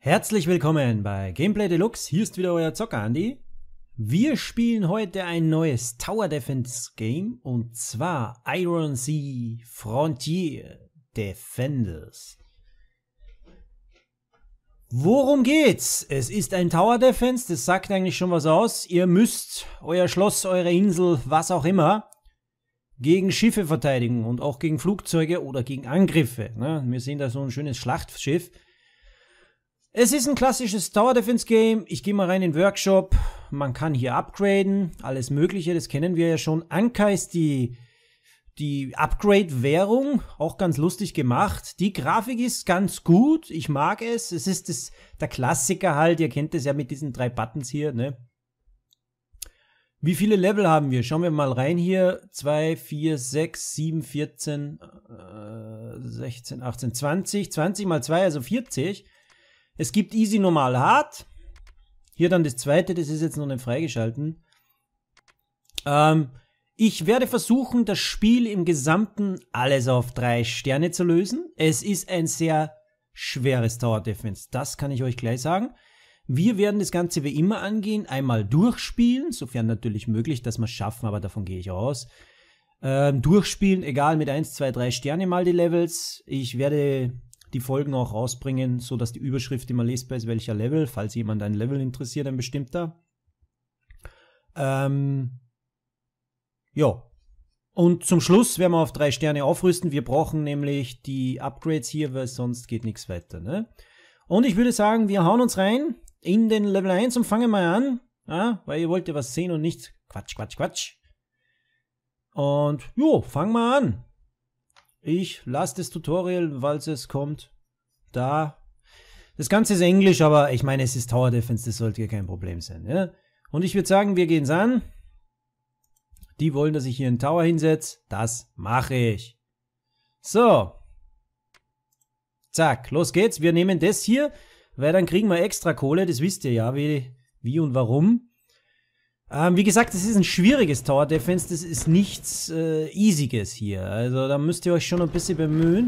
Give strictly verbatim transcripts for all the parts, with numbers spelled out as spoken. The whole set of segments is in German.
Herzlich willkommen bei Gameplay Deluxe, hier ist wieder euer Zocker Andi. Wir spielen heute ein neues Tower Defense Game und zwar Iron Sea Frontier Defenders. Worum geht's? Es ist ein Tower Defense, das sagt eigentlich schon was aus. Ihr müsst euer Schloss, eure Insel, was auch immer, gegen Schiffe verteidigen und auch gegen Flugzeuge oder gegen Angriffe. Wir sehen da so ein schönes Schlachtschiff. Es ist ein klassisches Tower Defense Game. Ich gehe mal rein in den Workshop. Man kann hier upgraden, alles Mögliche, das kennen wir ja schon. Anka ist die, die Upgrade-Währung, auch ganz lustig gemacht. Die Grafik ist ganz gut, ich mag es. Es ist das, der Klassiker halt, ihr kennt es ja mit diesen drei Buttons hier, ne? Wie viele Level haben wir? Schauen wir mal rein hier. zwei, vier, sechs, sieben, vierzehn, sechzehn, achtzehn, zwanzig. zwanzig mal zwei, also vierzig. Es gibt Easy, Normal, Hard. Hier dann das zweite, das ist jetzt noch nicht freigeschalten. Ähm, ich werde versuchen, das Spiel im Gesamten alles auf drei Sterne zu lösen. Es ist ein sehr schweres Tower Defense, das kann ich euch gleich sagen. Wir werden das Ganze wie immer angehen, einmal durchspielen, sofern natürlich möglich, dass wir es schaffen, aber davon gehe ich aus. Ähm, durchspielen, egal, mit eins, zwei, drei Sterne mal die Levels. Ich werde die Folgen auch rausbringen, so dass die Überschrift immer lesbar ist, welcher Level, falls jemand ein Level interessiert, ein bestimmter. Ähm, ja. Und zum Schluss werden wir auf drei Sterne aufrüsten. Wir brauchen nämlich die Upgrades hier, weil sonst geht nichts weiter, ne? Und ich würde sagen, wir hauen uns rein in den Level eins und fangen mal an, ja, weil ihr wollt ja was sehen und nicht Quatsch, Quatsch, Quatsch. Und jo, fangen wir an. Ich lasse das Tutorial, weil es kommt, da. Das Ganze ist Englisch, aber ich meine, es ist Tower Defense, das sollte ja kein Problem sein. Ja? Und ich würde sagen, wir gehen es an. Die wollen, dass ich hier einen Tower hinsetze. Das mache ich. So. Zack, los geht's. Wir nehmen das hier, weil dann kriegen wir extra Kohle. Das wisst ihr ja, wie, wie und warum. Ähm, wie gesagt, das ist ein schwieriges Tower Defense, das ist nichts äh, Easyes hier. Also da müsst ihr euch schon ein bisschen bemühen.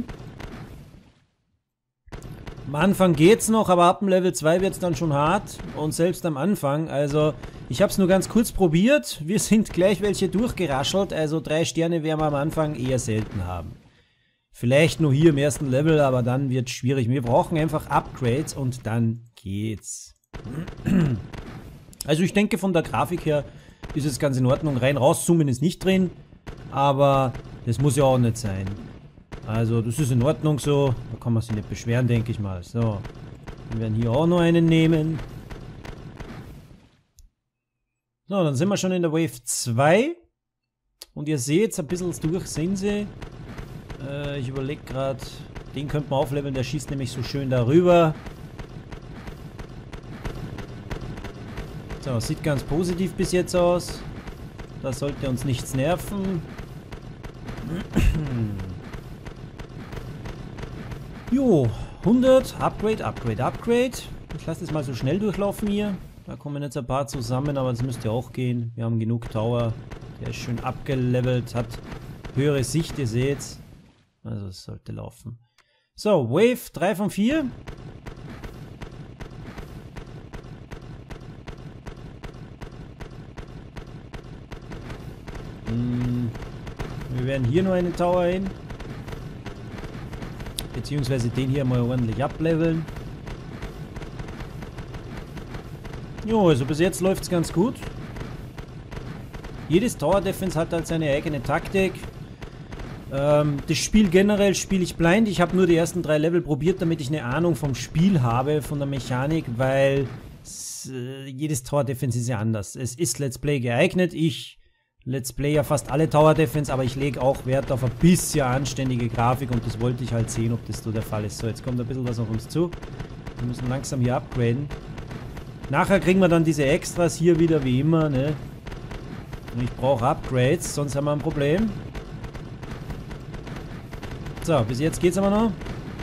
Am Anfang geht's noch, aber ab dem Level zwei wird's dann schon hart. Und selbst am Anfang, also ich habe es nur ganz kurz probiert. Wir sind gleich welche durchgeraschelt, also drei Sterne werden wir am Anfang eher selten haben. Vielleicht nur hier im ersten Level, aber dann wird's schwierig. Wir brauchen einfach Upgrades und dann geht's. Also ich denke, von der Grafik her ist es ganz in Ordnung. Rein rauszoomen ist nicht drin, aber das muss ja auch nicht sein. Also das ist in Ordnung so, da kann man sich nicht beschweren, denke ich mal. So, wir werden hier auch noch einen nehmen. So, dann sind wir schon in der Wave zwei. Und ihr seht, ein bisschen durch sind sie. Äh, ich überlege gerade, den könnte man aufleveln, der schießt nämlich so schön darüber. So, sieht ganz positiv bis jetzt aus. Da sollte uns nichts nerven. Jo, hundert, Upgrade, Upgrade, Upgrade. Ich lasse das mal so schnell durchlaufen hier. Da kommen jetzt ein paar zusammen, aber das müsste auch gehen. Wir haben genug Tower. Der ist schön abgelevelt, hat höhere Sicht, ihr seht's. Also es sollte laufen. So, Wave drei von vier. Wir werden hier nur einen Tower hin. Beziehungsweise den hier mal ordentlich ableveln. Jo, also bis jetzt läuft es ganz gut. Jedes Tower Defense hat halt seine eigene Taktik. Ähm, das Spiel generell spiele ich blind. Ich habe nur die ersten drei Level probiert, damit ich eine Ahnung vom Spiel habe, von der Mechanik, weil es, äh, jedes Tower Defense ist ja anders. Es ist Let's Play geeignet. Ich Let's Play ja fast alle Tower Defense, aber ich lege auch Wert auf ein bisschen anständige Grafik und das wollte ich halt sehen, ob das so der Fall ist. So, jetzt kommt ein bisschen was auf uns zu. Wir müssen langsam hier upgraden. Nachher kriegen wir dann diese Extras hier wieder wie immer, ne? Und ich brauche Upgrades, sonst haben wir ein Problem. So, bis jetzt geht's aber noch.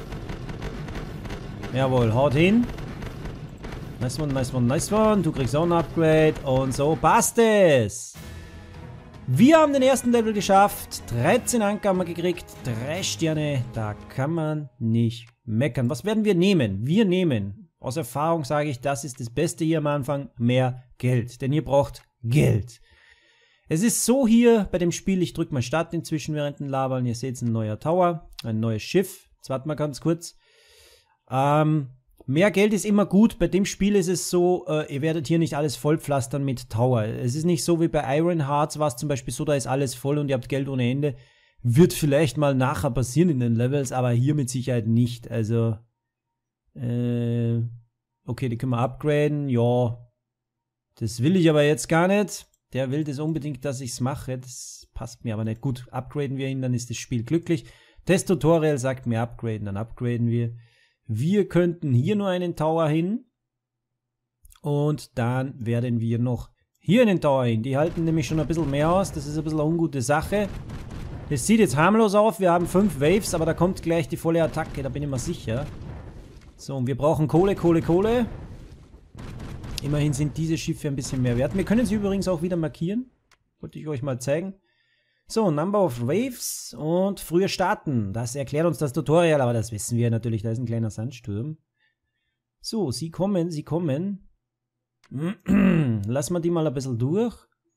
Jawohl, haut hin. Nice one, nice one, nice one. Du kriegst auch ein Upgrade und so passt es. Wir haben den ersten Level geschafft, dreizehn Anker haben wir gekriegt, drei Sterne, da kann man nicht meckern. Was werden wir nehmen? Wir nehmen Aus Erfahrung sage ich, das ist das Beste hier am Anfang, mehr Geld. Denn ihr braucht Geld. Es ist so hier bei dem Spiel, ich drücke mal Start inzwischen während den Labern. Ihr seht ein neuer Tower, ein neues Schiff. Jetzt warten wir ganz kurz. Ähm, mehr Geld ist immer gut. Bei dem Spiel ist es so, äh, ihr werdet hier nicht alles vollpflastern mit Tower. Es ist nicht so wie bei Iron Hearts, war es zum Beispiel so, da ist alles voll und ihr habt Geld ohne Ende. Wird vielleicht mal nachher passieren in den Levels, aber hier mit Sicherheit nicht. Also, äh, okay, die können wir upgraden. Ja, das will ich aber jetzt gar nicht. Der will das unbedingt, dass ich es mache. Das passt mir aber nicht. Gut, upgraden wir ihn, dann ist das Spiel glücklich. Das Tutorial sagt mir upgraden, dann upgraden wir. Wir könnten hier nur einen Tower hin. Und dann werden wir noch hier einen Tower hin. Die halten nämlich schon ein bisschen mehr aus. Das ist ein bisschen eine ungute Sache. Das sieht jetzt harmlos auf. Wir haben fünf Waves, aber da kommt gleich die volle Attacke. Da bin ich mir sicher. So, und wir brauchen Kohle, Kohle, Kohle. Immerhin sind diese Schiffe ein bisschen mehr wert. Wir können sie übrigens auch wieder markieren. Wollte ich euch mal zeigen. So, Number of Waves und früher starten. Das erklärt uns das Tutorial, aber das wissen wir natürlich. Da ist ein kleiner Sandsturm. So, sie kommen, sie kommen. Lassen wir die mal ein bisschen durch.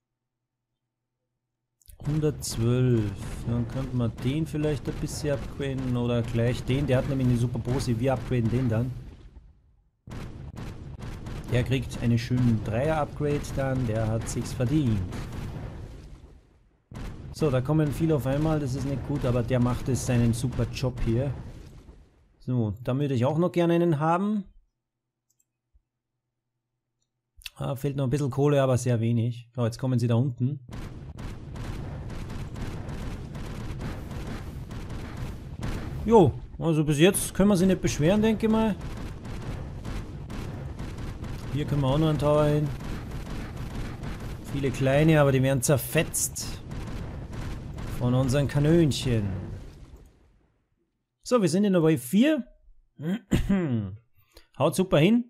hundertzwölf. Dann könnten wir den vielleicht ein bisschen upgraden oder gleich den. Der hat nämlich eine super Pose. Wir upgraden den dann. Der kriegt eine schöne Dreier-Upgrade dann, der hat sich's verdient. So, da kommen viele auf einmal, das ist nicht gut, aber der macht es seinen super Job hier. So, da würde ich auch noch gerne einen haben. Ah, fehlt noch ein bisschen Kohle, aber sehr wenig. So, jetzt kommen sie da unten. Jo, also bis jetzt können wir sie nicht beschweren, denke ich mal. Hier können wir auch noch einen Tower hin. Viele kleine, aber die werden zerfetzt von unseren Kanönchen. So, wir sind in der Wave vier. Haut super hin.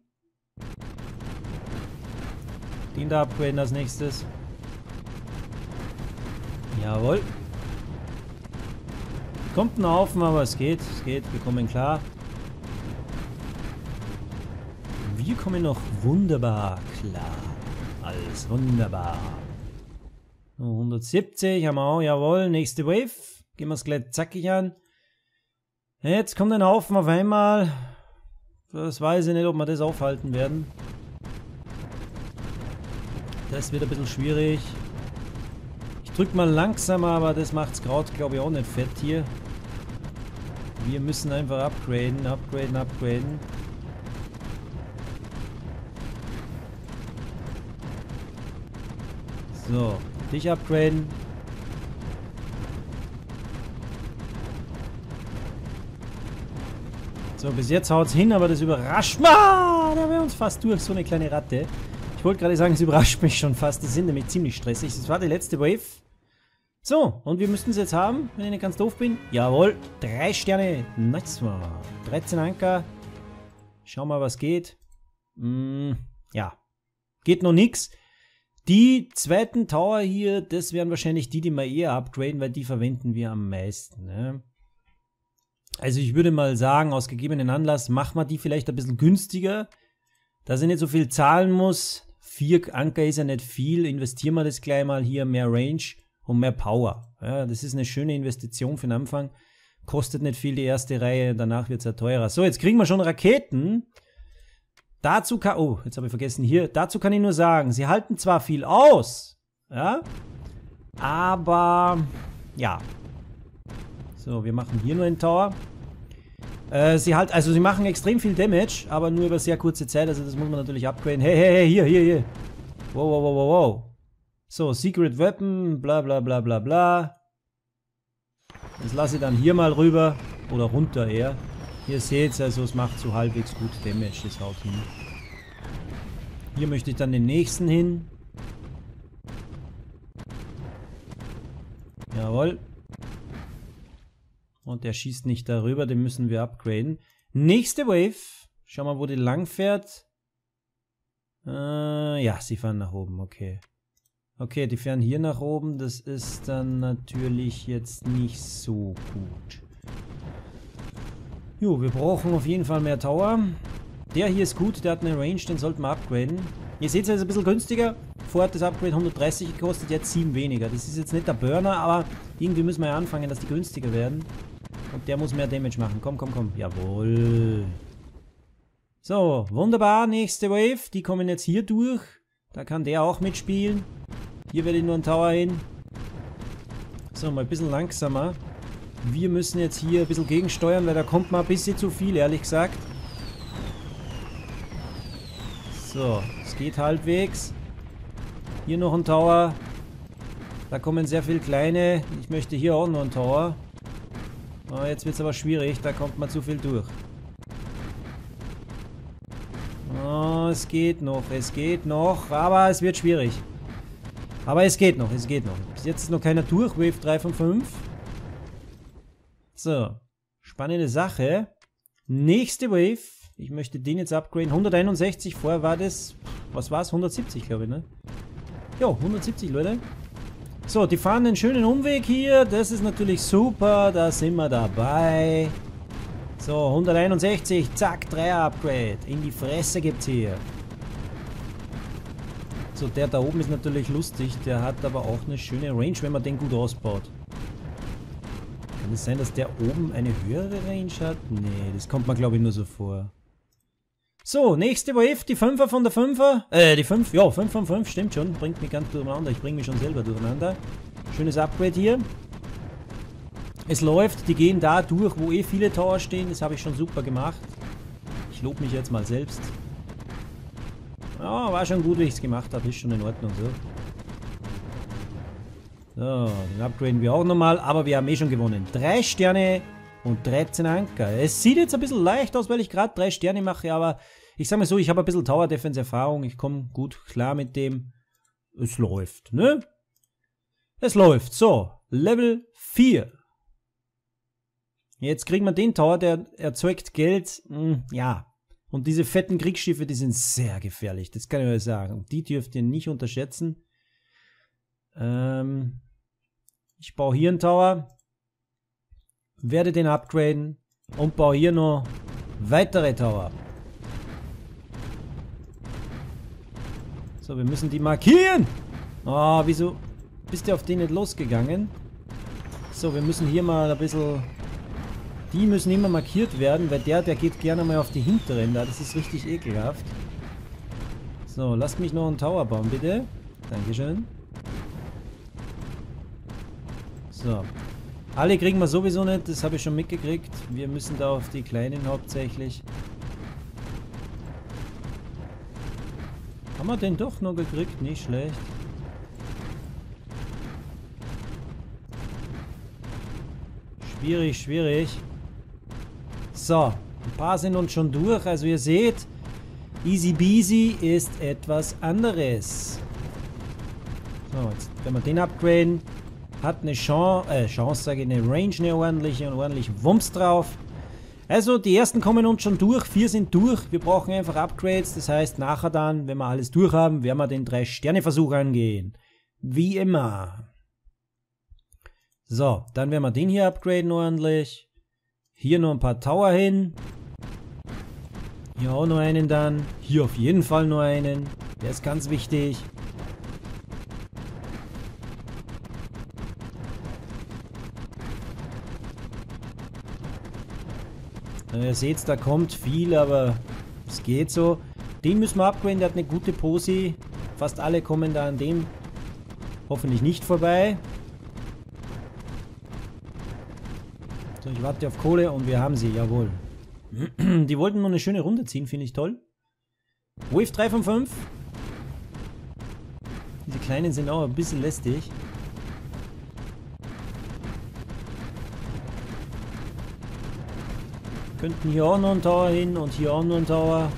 Den da upgraden als nächstes. Jawohl. Kommt ein Haufen, aber es geht. Es geht, wir kommen klar. Wir kommen noch wunderbar klar. Alles wunderbar. hundertsiebzig haben wir auch, jawohl. Nächste Wave. Gehen wir es gleich zackig an. Jetzt kommt ein Haufen auf einmal. Das weiß ich nicht, ob wir das aufhalten werden. Das wird ein bisschen schwierig. Ich drücke mal langsamer, aber das macht's Kraut, glaube ich, auch nicht fett hier. Wir müssen einfach upgraden, upgraden, upgraden. So, dich upgraden. So, bis jetzt haut's hin, aber das überrascht mich. Ah, da wäre uns fast durch, so eine kleine Ratte. Ich wollte gerade sagen, es überrascht mich schon fast. Die sind nämlich ziemlich stressig. Das war die letzte Wave. So, und wir müssten es jetzt haben, wenn ich nicht ganz doof bin. Jawohl, drei Sterne. Nice one. dreizehn Anker. Schauen wir mal, was geht. Hm, ja, geht noch nix. Die zweiten Tower hier, das wären wahrscheinlich die, die wir eher upgraden, weil die verwenden wir am meisten. Ne? Also ich würde mal sagen, aus gegebenen Anlass, machen wir die vielleicht ein bisschen günstiger, dass ich nicht so viel zahlen muss. Vier Anker ist ja nicht viel, investieren wir das gleich mal hier, mehr Range und mehr Power. Ja, das ist eine schöne Investition für den Anfang. Kostet nicht viel die erste Reihe, danach wird es ja teurer. So, jetzt kriegen wir schon Raketen. Dazu kann, oh, jetzt habe ich vergessen, hier, dazu kann ich nur sagen, sie halten zwar viel aus, ja, aber, ja. So, wir machen hier nur einen Tower. Äh, sie halt, also sie machen extrem viel Damage, aber nur über sehr kurze Zeit, also das muss man natürlich upgraden. Hey, hey, hey, hier, hier, hier. Wow, wow, wow, wow, wow. So, Secret Weapon, bla, bla, bla, bla, bla. Das lasse ich dann hier mal rüber, oder runter eher. Ihr seht also es macht so halbwegs gut Damage, das haut hin. Hier möchte ich dann den nächsten hin. Jawohl. Und der schießt nicht darüber, den müssen wir upgraden. Nächste Wave. Schau mal, wo die lang fährt. Äh, ja, sie fahren nach oben, okay. Okay, die fahren hier nach oben. Das ist dann natürlich jetzt nicht so gut. Jo, wir brauchen auf jeden Fall mehr Tower. der hier ist gut, der hat eine Range, den sollten wir upgraden. Ihr seht es, er ist ein bisschen günstiger. Vorher hat das Upgrade hundertdreißig gekostet, jetzt sieben weniger. Das ist jetzt nicht der Burner, aber irgendwie müssen wir ja anfangen, dass die günstiger werden. Und der muss mehr Damage machen. Komm, komm, komm. Jawohl. So, wunderbar. Nächste Wave. Die kommen jetzt hier durch. Da kann der auch mitspielen. Hier werde ich nur einen Tower hin. So, mal ein bisschen langsamer. Wir müssen jetzt hier ein bisschen gegensteuern, weil da kommt mal ein bisschen zu viel, ehrlich gesagt. So, es geht halbwegs. Hier noch ein Tower. Da kommen sehr viele kleine. Ich möchte hier auch noch einen Tower. Oh, jetzt wird es aber schwierig, da kommt man zu viel durch. Oh, es geht noch, es geht noch, aber es wird schwierig. Aber es geht noch, es geht noch. Bis jetzt ist noch keiner durch, Wave drei von fünf. So, spannende Sache. Nächste Wave. Ich möchte den jetzt upgraden. hunderteinundsechzig, vorher war das, was war es? hundertsiebzig, glaube ich, ne? Jo, hundertsiebzig, Leute. So, die fahren einen schönen Umweg hier. Das ist natürlich super. Da sind wir dabei. So, hunderteinundsechzig. Zack, Dreier-Upgrade. In die Fresse gibt's hier. So, der da oben ist natürlich lustig. Der hat aber auch eine schöne Range, wenn man den gut ausbaut. Kann es sein, dass der oben eine höhere Range hat? Nee, das kommt mir, glaube ich, nur so vor. So, nächste Wave, die Fünfer von der Fünfer. Äh, die fünf, ja, fünf von fünf, stimmt schon. Bringt mich ganz durcheinander. Ich bringe mich schon selber durcheinander. Schönes Upgrade hier. Es läuft, die gehen da durch, wo eh viele Tower stehen. Das habe ich schon super gemacht. Ich lobe mich jetzt mal selbst. Ja, war schon gut, wie ich es gemacht habe. Ist schon in Ordnung so. So, den upgraden wir auch nochmal, aber wir haben eh schon gewonnen. Drei Sterne und dreizehn Anker. Es sieht jetzt ein bisschen leicht aus, weil ich gerade drei Sterne mache, aber ich sage mal so, ich habe ein bisschen Tower Defense Erfahrung. Ich komme gut klar mit dem. Es läuft, ne? Es läuft. So, Level vier. Jetzt kriegen wir den Tower, der erzeugt Geld. Hm, ja. Und diese fetten Kriegsschiffe, die sind sehr gefährlich. Das kann ich euch sagen. Die dürft ihr nicht unterschätzen. Ähm... Ich baue hier einen Tower, werde den upgraden und baue hier noch weitere Tower. So, wir müssen die markieren. Ah, oh, wieso bist du auf den nicht losgegangen? So, wir müssen hier mal ein bisschen... Die müssen immer markiert werden, weil der, der geht gerne mal auf die hinteren da. Das ist richtig ekelhaft. So, lasst mich noch einen Tower bauen, bitte. Dankeschön. So. Alle kriegen wir sowieso nicht, das habe ich schon mitgekriegt. Wir müssen da auf die Kleinen hauptsächlich. Haben wir den doch noch gekriegt? Nicht schlecht. Schwierig, schwierig. So, ein paar sind uns schon durch. Also ihr seht, easy peasy ist etwas anderes. So, jetzt wenn wir den upgraden. Hat eine Chance, äh, Chance, sage ich, eine Range, eine ordentliche und ordentlich Wumms drauf. Also, die ersten kommen uns schon durch, vier sind durch. Wir brauchen einfach Upgrades, das heißt, nachher dann, wenn wir alles durch haben, werden wir den drei Sterne Versuch angehen. Wie immer. So, dann werden wir den hier upgraden ordentlich. Hier noch ein paar Tower hin. Hier auch noch einen dann. Hier auf jeden Fall noch einen. Der ist ganz wichtig. Ihr seht, da kommt viel, aber es geht so. Den müssen wir upgraden, der hat eine gute Posi. Fast alle kommen da an dem hoffentlich nicht vorbei. So, ich warte auf Kohle und wir haben sie, jawohl. Die wollten nur eine schöne Runde ziehen, finde ich toll. Wave drei von fünf. Diese kleinen sind auch ein bisschen lästig. Könnten hier auch noch einen Tower hin und hier auch noch einen Tower.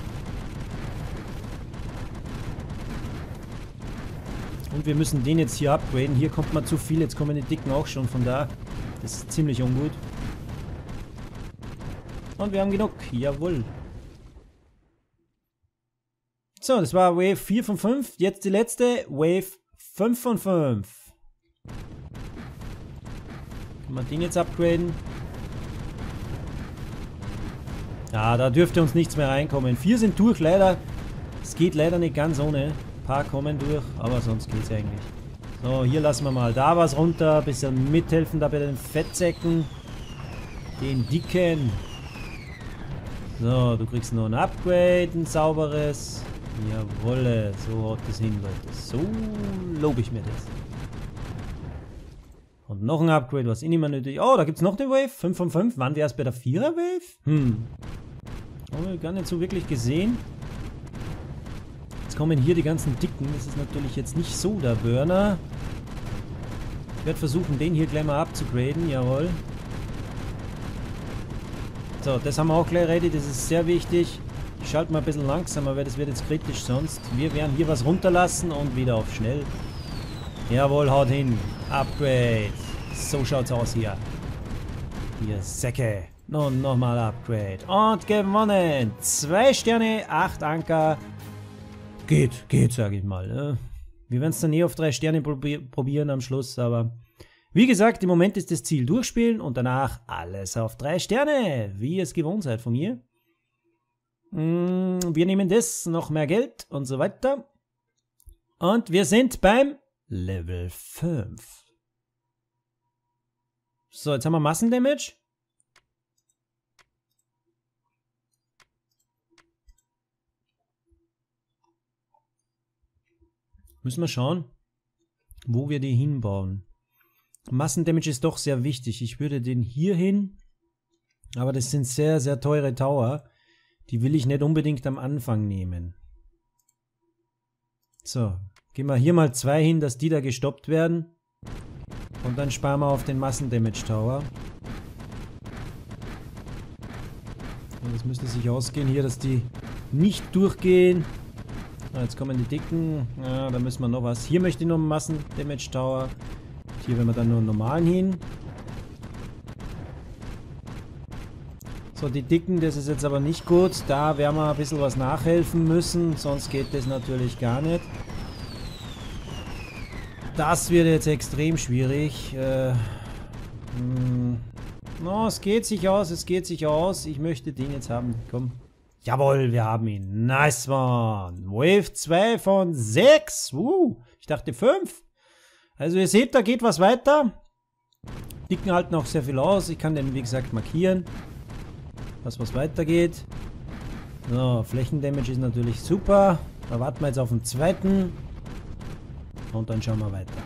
Und wir müssen den jetzt hier upgraden. Hier kommt man zu viel, jetzt kommen die Dicken auch schon von da. Das ist ziemlich ungut. Und wir haben genug, jawohl. So, das war Wave vier von fünf. Jetzt die letzte, Wave fünf von fünf. Kann man den jetzt upgraden? Ja, da dürfte uns nichts mehr reinkommen. Vier sind durch, leider. Es geht leider nicht ganz ohne. Ein paar kommen durch, aber sonst geht's eigentlich. So, hier lassen wir mal da was runter. Bisschen mithelfen da bei den Fettsäcken. Den dicken. So, du kriegst noch ein Upgrade, ein sauberes. Jawolle, so haut das hin, Leute. So lobe ich mir das. Und noch ein Upgrade, was eh nicht mehr nötig. Oh, da gibt es noch eine Wave. fünf von fünf. Waren wir erst bei der vierer Wave? Hm. Haben wir gar nicht so wirklich gesehen. Jetzt kommen hier die ganzen Dicken. Das ist natürlich jetzt nicht so der Burner. Ich werde versuchen, den hier gleich mal abzugraden. Jawohl. So, das haben wir auch gleich ready. Das ist sehr wichtig. Ich schalte mal ein bisschen langsamer, weil das wird jetzt kritisch sonst. Wir werden hier was runterlassen und wieder auf schnell. Jawohl, haut hin. Upgrade. So schaut's aus hier. Hier, Säcke. Und nochmal Upgrade. Und gewonnen. Zwei Sterne, acht Anker. Geht, geht, sag ich mal. Wir werden es dann eh auf drei Sterne probi probieren am Schluss, aber wie gesagt, im Moment ist das Ziel durchspielen und danach alles auf drei Sterne, wie ihr es gewohnt seid von mir. Wir nehmen das, noch mehr Geld und so weiter. Und wir sind beim Level fünf. So, jetzt haben wir Massendamage. Müssen wir schauen, wo wir die hinbauen. Massendamage ist doch sehr wichtig. Ich würde den hier hin, aber das sind sehr, sehr teure Tower. Die will ich nicht unbedingt am Anfang nehmen. So, gehen wir hier mal zwei hin, dass die da gestoppt werden. Und dann sparen wir auf den Massendamage Tower. Und das müsste sich ausgehen hier, dass die nicht durchgehen. Ah, jetzt kommen die Dicken. Ja, da müssen wir noch was. Hier möchte ich noch einen Massendamage Tower. Hier werden wir dann nur einen normalen hin. So, die Dicken, das ist jetzt aber nicht gut. Da werden wir ein bisschen was nachhelfen müssen. Sonst geht das natürlich gar nicht. Das wird jetzt extrem schwierig. Äh, no, es geht sich aus, es geht sich aus. Ich möchte den jetzt haben. Komm. Jawohl, wir haben ihn. Nice one. Wave zwei von sechs. Uh, ich dachte fünf. Also ihr seht, da geht was weiter. Dicken halten auch sehr viel aus. Ich kann den, wie gesagt, markieren, dass was weitergeht. So, Flächendamage ist natürlich super. Da warten wir jetzt auf den zweiten. Und dann schauen wir weiter.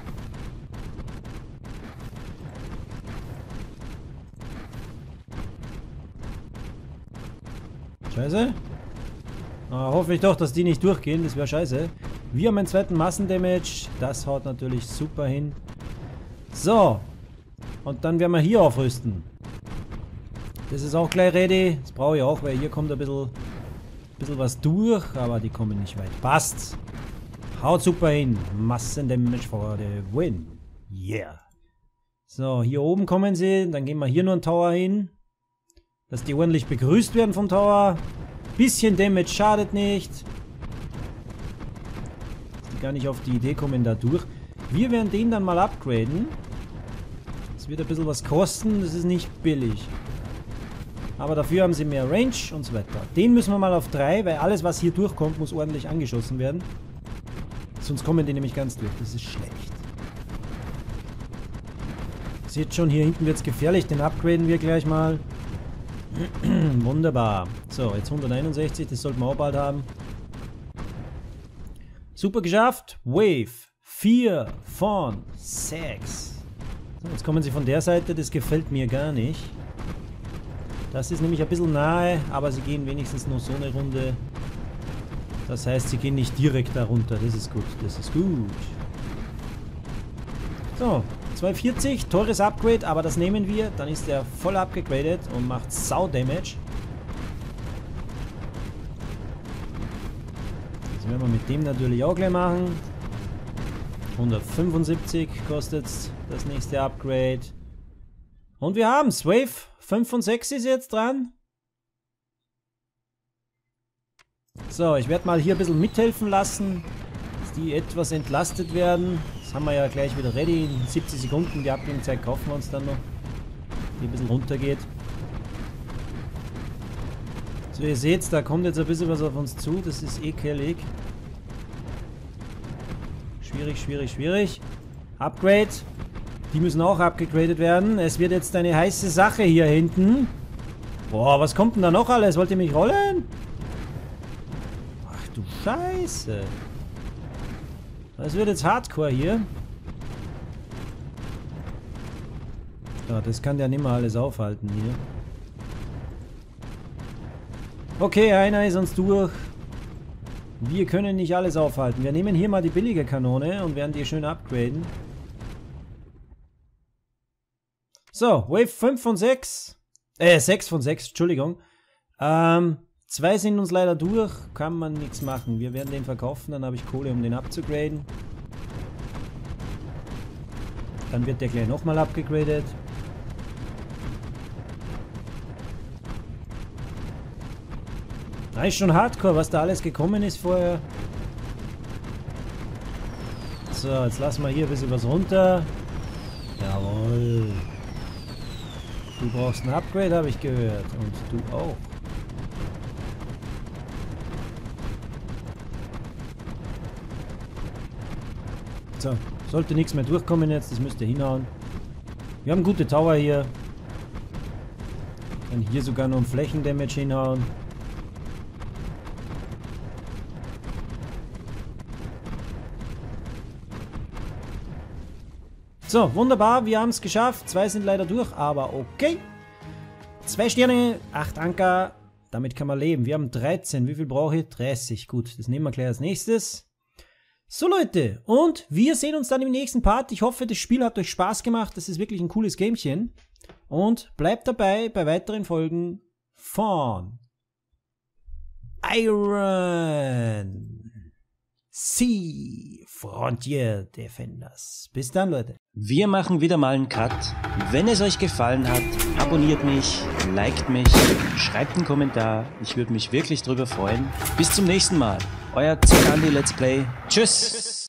Scheiße. Ah, hoffe ich doch, dass die nicht durchgehen. Das wäre scheiße. Wir haben einen zweiten Massendamage. Das haut natürlich super hin. So. Und dann werden wir hier aufrüsten. Das ist auch gleich ready. Das brauche ich auch, weil hier kommt ein bisschen, ein bisschen was durch. Aber die kommen nicht weit. Passt. Haut super hin. Massendamage for the win. Yeah. So, hier oben kommen sie. Dann gehen wir hier noch einen Tower hin. Dass die ordentlich begrüßt werden vom Tower. Bisschen Damage schadet nicht. Dass die gar nicht auf die Idee kommen da durch. Wir werden den dann mal upgraden. Das wird ein bisschen was kosten. Das ist nicht billig. Aber dafür haben sie mehr Range und so weiter. Den müssen wir mal auf drei, weil alles, was hier durchkommt, muss ordentlich angeschossen werden. Sonst kommen die nämlich ganz durch. Das ist schlecht. Seht schon, hier hinten wird es gefährlich. Den upgraden wir gleich mal. Wunderbar. So, jetzt hunderteinundsechzig. Das sollten wir auch bald haben. Super geschafft. Wave vier von sechs. So, jetzt kommen sie von der Seite. Das gefällt mir gar nicht. Das ist nämlich ein bisschen nahe, aber sie gehen wenigstens nur so eine Runde. Das heißt, sie gehen nicht direkt darunter. Das ist gut, das ist gut. So, zweihundertvierzig, teures Upgrade, aber das nehmen wir. Dann ist er voll abgegradet und macht Sau-Damage. Das werden wir mit dem natürlich auch gleich machen. hundertfünfundsiebzig kostet das nächste Upgrade. Und wir haben es. Wave fünf von sechs ist jetzt dran. So, ich werde mal hier ein bisschen mithelfen lassen, dass die etwas entlastet werden. Das haben wir ja gleich wieder ready. In siebzig Sekunden, die Abklingzeit kaufen wir uns dann noch, die ein bisschen runter geht. So, ihr seht, da kommt jetzt ein bisschen was auf uns zu. Das ist ekelig. Schwierig, schwierig, schwierig. Upgrade. Die müssen auch abgegradet werden. Es wird jetzt eine heiße Sache hier hinten. Boah, was kommt denn da noch alles? Wollt ihr mich rollen? Ach du Scheiße. Das wird jetzt Hardcore hier. Ja, das kann ja nicht mehr alles aufhalten hier. Okay, einer ist uns durch. Wir können nicht alles aufhalten. Wir nehmen hier mal die billige Kanone und werden die schön upgraden. So, Wave fünf von sechs. Äh, sechs von sechs, Entschuldigung. Ähm, zwei sind uns leider durch. Kann man nichts machen. Wir werden den verkaufen, dann habe ich Kohle, um den abzugraden. Dann wird der gleich nochmal abgegradet. Da ist schon Hardcore, was da alles gekommen ist vorher. So, jetzt lassen wir hier ein bisschen was runter. Jawohl. Du brauchst ein Upgrade, habe ich gehört. Und du auch. So, sollte nichts mehr durchkommen jetzt, das müsste hinhauen. Wir haben gute Tower hier. Kann hier sogar noch ein Flächendamage hinhauen. So, wunderbar, wir haben es geschafft. Zwei sind leider durch, aber okay. Zwei Sterne, acht Anker. Damit kann man leben. Wir haben dreizehn. Wie viel brauche ich? dreißig. Gut, das nehmen wir gleich als nächstes. So Leute, und wir sehen uns dann im nächsten Part. Ich hoffe, das Spiel hat euch Spaß gemacht. Das ist wirklich ein cooles Gamechen. Und bleibt dabei bei weiteren Folgen von Iron Sea Frontier Defenders. Bis dann, Leute. Wir machen wieder mal einen Cut. Wenn es euch gefallen hat, abonniert mich, liked mich, schreibt einen Kommentar. Ich würde mich wirklich drüber freuen. Bis zum nächsten Mal. Euer Zicandi Let's Play. Tschüss.